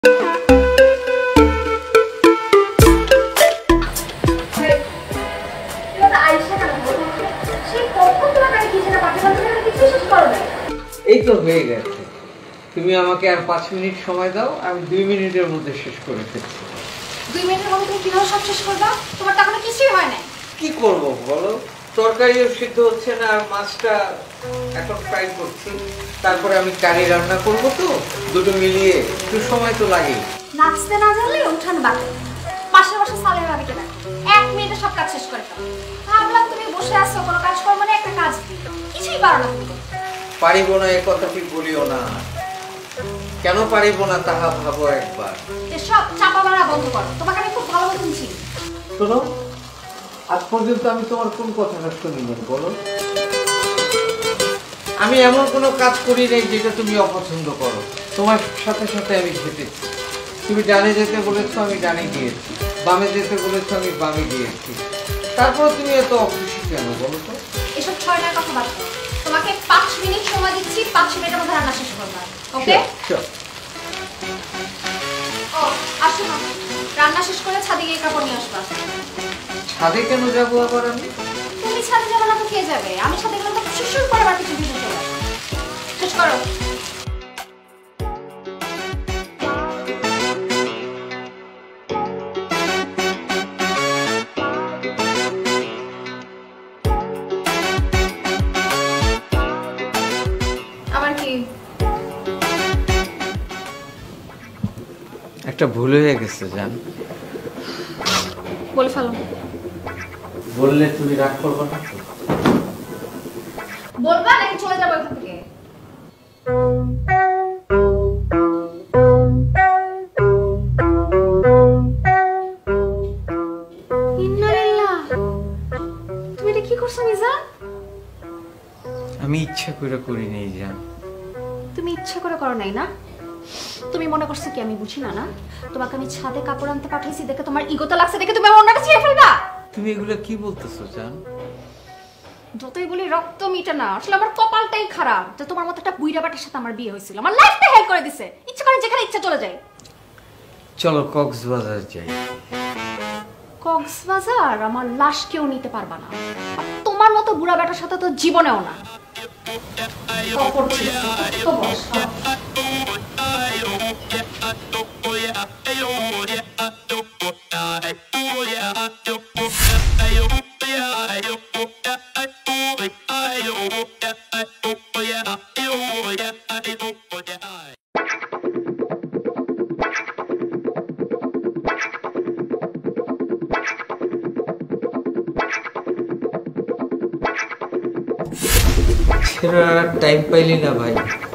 এই তো হয়ে গেছে। তুমি আমাকে আর 5 মিনিট সময় দাও, আমি 2 মিনিটের মধ্যে শেষ করে ফেলছি। 2 মিনিটের মধ্যে তুমি কিভাবে সব শেষ করবা? তোমার তো এখনো কিছুই হয় নাই। কি করব বলো, তরকারিও সিদ্ধ হচ্ছে না আর মাছটা এখন ফ্রাই করছি, তারপরে আমি কারি রান্না করব, তো দুটো মিলিয়ে একটু সময় তো লাগে। নাচতে না জানলে উঠান বাকি, পাশে বসে সালের ভাবিকে দেখো 1 মিনিটে সব কাজ শেষ করে ফেলো। ভাবলাম তুমি বসে আছো কোনো কাজ করবে না, একটা কাজ কিছুই পারো না। পারিব না এ কথা কি বলিও না, কেন পারিব না তাহা ভাবো একবার। সব চাপা মারা বন্ধ করো, তোমাকে আমি খুব ভালো মতন চিনি। শোনো, আজ পর্যন্ত আমি তোমার কোন কথাটা শুনিনি বলো? আমি এমন কোনো কাজ করি নাই যেটা তুমি অপছন্দ করো। তোমার সাথে সাথে আমি ঘেটেছি, তুমি ডানে যেতে বলেছো আমি ডানে গিয়েছি, বামে যেতে বলেছো আমি বামে গিয়েছি, তারপর তুমি এত অখুশি কেন বলো তো? এসব ছয়টার কথা বাদ দাও, তোমাকে 5 মিনিট সময় দিচ্ছি, 5 মিনিটের মধ্যে রান্না শেষ করবা, ওকে? ও আসো না, রান্না শেষ করে ছাদে গিয়ে কাপড় নিয়ে আসবা। ছাদে কেন যাবো আবার আমি? তুমি ছাদে যাবে না তো কে যাবে? আমি ছাদে গেলে তো শিশুর পরে বাকি কিছু ভিডিও চলে আসবে। শেষ করো। আবার কি? একটা ভুল হয়ে গেছে জান। বলে ফেলো। বললে তুমি রাগ করবে না? বলবা নাকি চলে যাবো এখান থেকে? তুমি এটা কি করছো মিজান? আমি ইচ্ছা করে করি নাই জান। তুমি ইচ্ছা করে করো নাই না? তুমি মনে করছো কি আমি বুঝি না? না তোমাকে আমি ছাদে কাপড় আনতে পাঠাইছি দেখে তোমার ইগোতে লাগছে দেখে তুমি আমার অন্যটা ছিঁড়ে ফেলবা? তুমি এগুলো কি বলতেছো জান? যতই বলি রক্ত মিটে না, আসলে আমার কপালটাই খারাপ যে তোমার মতো একটা বুইড়া বাটার সাথে আমার বিয়ে হয়েছিল। আমার লাইফটা হেল্প করে দিছে, ইচ্ছা করে যেখানে ইচ্ছা চলে যায়। চলো কক্সবাজার যাই। কক্সবাজার আমার লাশ কেউ নিতে পারবা না, আর তোমার মতো বুড়া বেটার সাথে তো জীবনেও না। টাইম পাইলি না ভাই।